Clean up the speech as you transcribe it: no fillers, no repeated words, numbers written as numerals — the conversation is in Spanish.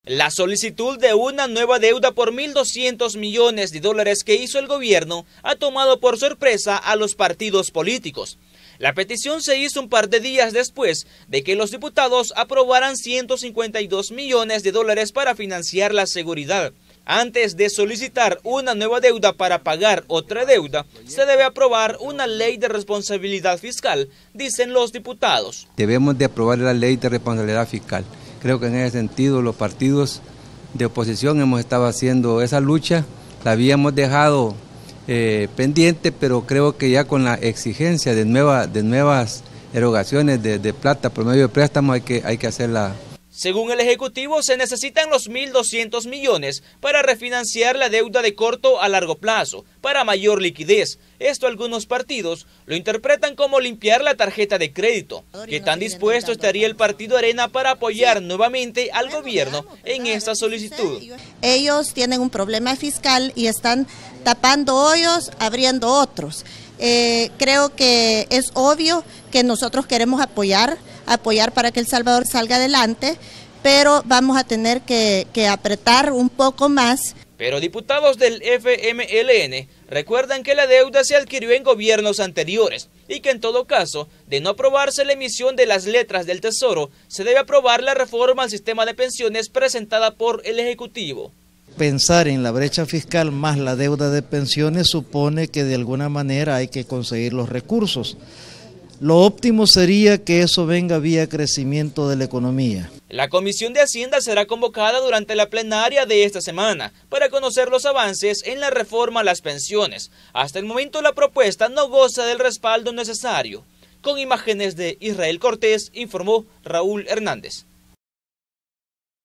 La solicitud de una nueva deuda por $1.200 millones que hizo el gobierno ha tomado por sorpresa a los partidos políticos. La petición se hizo un par de días después de que los diputados aprobaran $152 millones para financiar la seguridad. Antes de solicitar una nueva deuda para pagar otra deuda, se debe aprobar una ley de responsabilidad fiscal, dicen los diputados. Debemos de aprobar la ley de responsabilidad fiscal. Creo que en ese sentido los partidos de oposición hemos estado haciendo esa lucha, la habíamos dejado pendiente, pero creo que ya con la exigencia de nuevas erogaciones de plata por medio de préstamos hay que hacerla. Según el Ejecutivo, se necesitan los 1.200 millones para refinanciar la deuda de corto a largo plazo, para mayor liquidez. Esto algunos partidos lo interpretan como limpiar la tarjeta de crédito. ¿Qué tan dispuesto estaría el partido Arena para apoyar nuevamente al gobierno en esta solicitud? Ellos tienen un problema fiscal y están tapando hoyos, abriendo otros. Creo que es obvio que nosotros queremos apoyar para que El Salvador salga adelante, pero vamos a tener que apretar un poco más. Pero diputados del FMLN recuerdan que la deuda se adquirió en gobiernos anteriores y que en todo caso, de no aprobarse la emisión de las letras del Tesoro, se debe aprobar la reforma al sistema de pensiones presentada por el Ejecutivo. Pensar en la brecha fiscal más la deuda de pensiones supone que de alguna manera hay que conseguir los recursos. Lo óptimo sería que eso venga vía crecimiento de la economía. La Comisión de Hacienda será convocada durante la plenaria de esta semana para conocer los avances en la reforma a las pensiones. Hasta el momento la propuesta no goza del respaldo necesario. Con imágenes de Israel Cortés, informó Raúl Hernández.